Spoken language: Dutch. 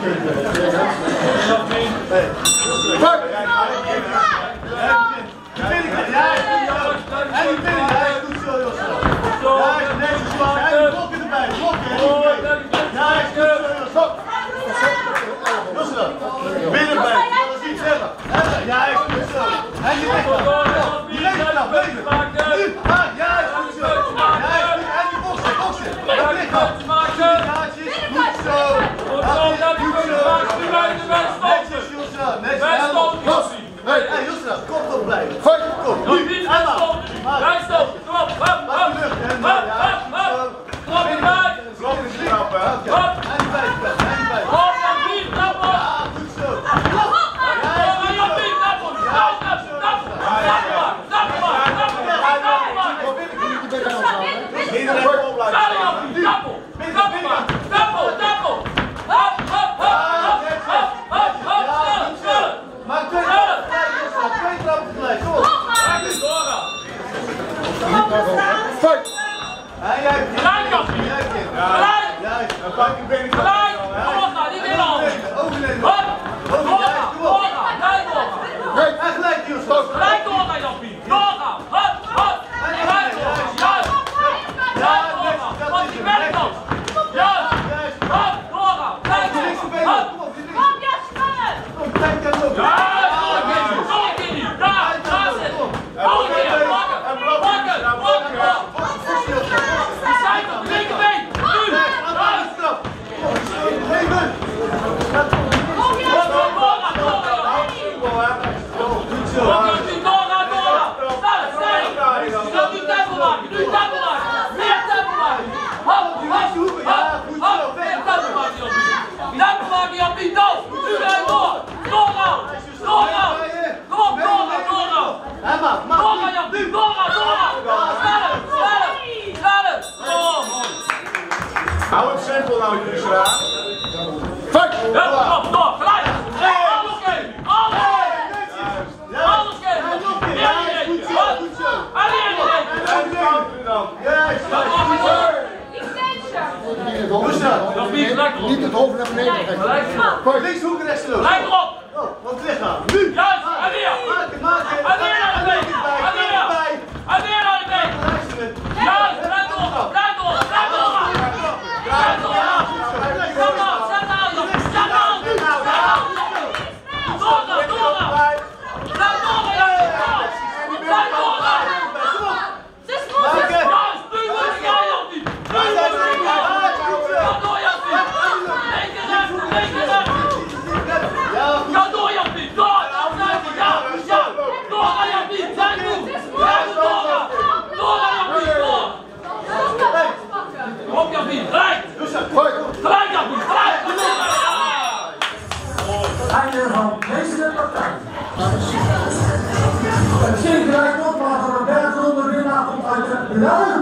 Hou het simpel nou, jullie graag. Fuck! Door, gelijk! Alles geven! Alles geven! Goed zo! Niet het hoofd naar beneden trekken. Linkshoek, rechtshoek. Lijkt erop! Wat ligt nou? Nu! Juist! En weer! En weer naar de been! En weer! En weer naar de been! Juist! Blijf door! Blijf door! Blijf door! Blijf door! Zet aan! Zet aan! Zet aan! Door! Door! Blijf door! Blijf door! Juist! Nu moet jij op die! Nu moet jij! Ga door, Jappie! Linker rechts! Linker rechts! Ga door, Jappie! Door! Ja! Ja! Door, Jappie! Zijn goed! Blijf door! Door, Jappie! Door! Op, Jappie! Gelijk! Gelijk, Jappie! Gelijk! Einde van deze partij. Het Zinkerijk Notmaat van de bergronde winnaar komt uit de blauwe